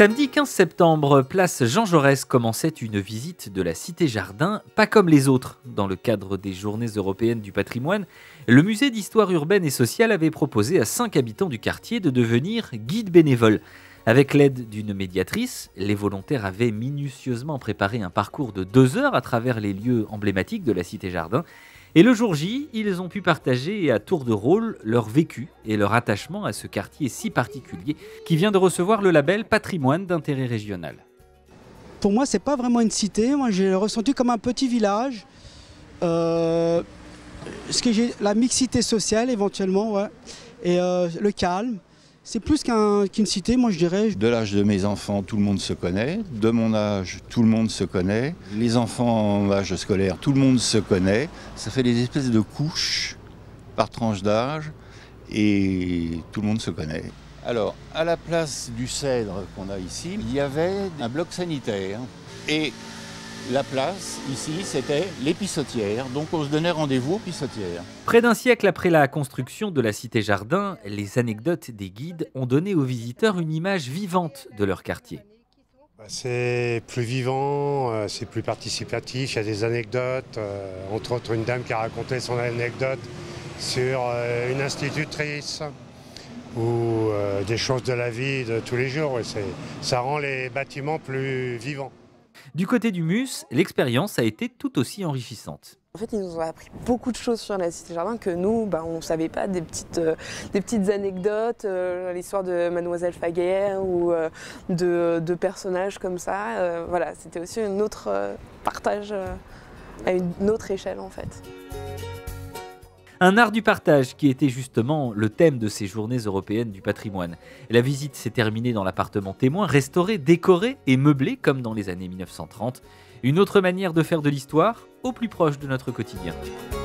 Samedi 15 septembre, place Jean Jaurès commençait une visite de la Cité Jardin, pas comme les autres. Dans le cadre des Journées européennes du patrimoine, le musée d'histoire urbaine et sociale avait proposé à 5 habitants du quartier de devenir guides bénévoles. Avec l'aide d'une médiatrice, les volontaires avaient minutieusement préparé un parcours de 2 heures à travers les lieux emblématiques de la Cité Jardin. Et le jour J, ils ont pu partager à tour de rôle leur vécu et leur attachement à ce quartier si particulier qui vient de recevoir le label Patrimoine d'intérêt régional. Pour moi, c'est pas vraiment une cité. Moi, j'ai ressenti comme un petit village. La mixité sociale éventuellement, ouais. Et le calme. C'est plus qu'une cité, moi je dirais. De l'âge de mes enfants, tout le monde se connaît. De mon âge, tout le monde se connaît. Les enfants en âge scolaire, tout le monde se connaît. Ça fait des espèces de couches par tranche d'âge et tout le monde se connaît. Alors, à la place du cèdre qu'on a ici, il y avait un bloc sanitaire. Et la place, ici, c'était les pissotières. Donc on se donnait rendez-vous aux pissotières. Près d'un siècle après la construction de la Cité Jardin, les anecdotes des guides ont donné aux visiteurs une image vivante de leur quartier. C'est plus vivant, c'est plus participatif, il y a des anecdotes, entre autres une dame qui a raconté son anecdote sur une institutrice ou des choses de la vie de tous les jours. Et ça rend les bâtiments plus vivants. Du côté du MUS, l'expérience a été tout aussi enrichissante. En fait, ils nous ont appris beaucoup de choses sur la Cité Jardin que nous, on ne savait pas, des petites anecdotes, l'histoire de Mademoiselle Faguet ou de personnages comme ça. Voilà, c'était aussi un autre partage à une autre échelle en fait. Un art du partage qui était justement le thème de ces Journées européennes du patrimoine. La visite s'est terminée dans l'appartement témoin, restauré, décoré et meublé comme dans les années 1930. Une autre manière de faire de l'histoire au plus proche de notre quotidien.